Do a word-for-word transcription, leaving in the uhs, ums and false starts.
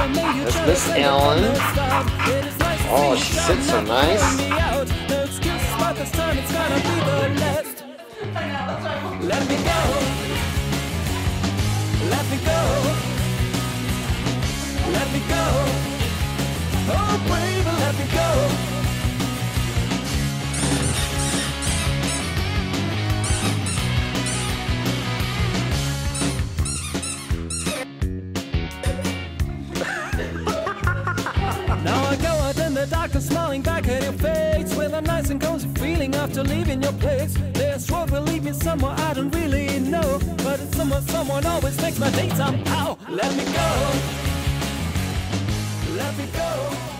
That's Miss Ellen. Oh, she sits so nice. Let me go. Let me go. Let me go. Oh, baby, let me go. Now I go out in the dark and smiling back at your face with a nice and cozy feeling after leaving your place. This road will lead me somewhere I don't really know, but it's somewhere someone always makes my day somehow. Let me go. Let me go.